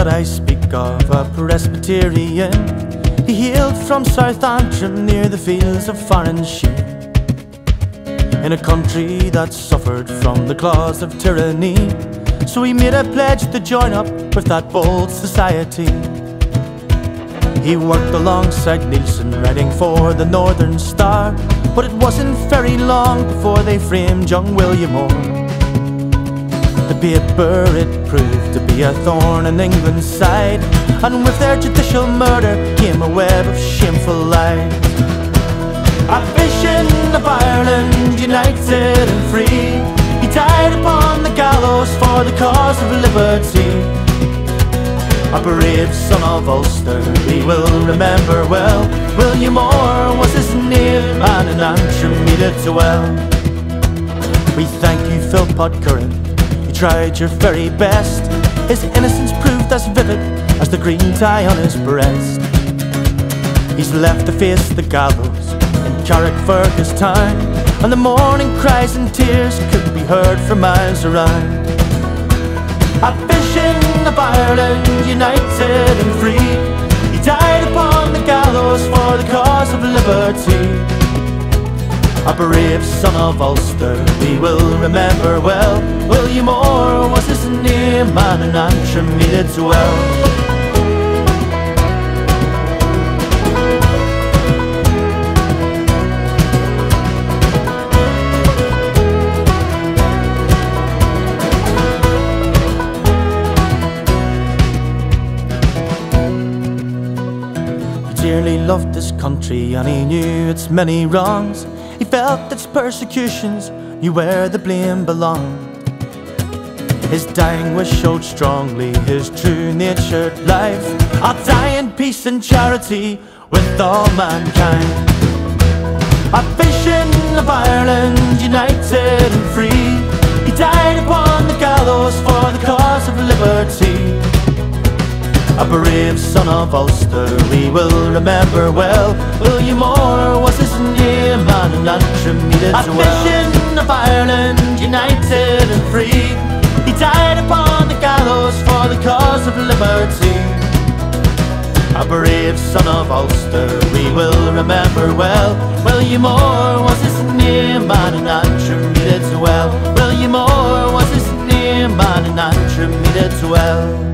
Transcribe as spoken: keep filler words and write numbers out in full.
that I speak of, a Presbyterian. He hailed from South Antrim, near the fields of Farranshire, in a country that suffered from the claws of tyranny. So he made a pledge to join up with that bold society. He worked alongside Nielsen, writing for the Northern Star, but it wasn't very long before they framed young William Orr. The paper, it proved to be a thorn in England's side, and with their judicial murder came a web of shameful lies. A vision of Ireland united and free, he died upon the gallows for the cause of liberty. A brave son of Ulster we will remember well. William Orr was his name, and in Antrim he did so well. We thank you, Philpot Curran, you tried your very best. His innocence proved as vivid as the green tie on his breast. He's left to face the gallows in Carrickfergus town, and the mourning cries and tears could be heard for miles around. A vision of Ireland united and free, he died upon the gallows for the cause of liberty. A brave son of Ulster we will remember well. William Orr was his name, and in Antrim he did so well. He dearly loved this country, and he knew its many wrongs. He felt its persecutions, knew where the blame belonged. His dying wish showed strongly his true-natured life. I'll die in peace and charity with all mankind. A vision of Ireland united and free, he died upon the gallows for the cause of liberty. A brave son of Ulster we will remember well. William Orr was his name, and in Antrim he did so well. A vision of Ireland united and free, he died upon the gallows for the cause of liberty. A brave son of Ulster we will remember well. William Orr was his name, and in Antrim he did so well. William Orr was his name, and in Antrim he did so well.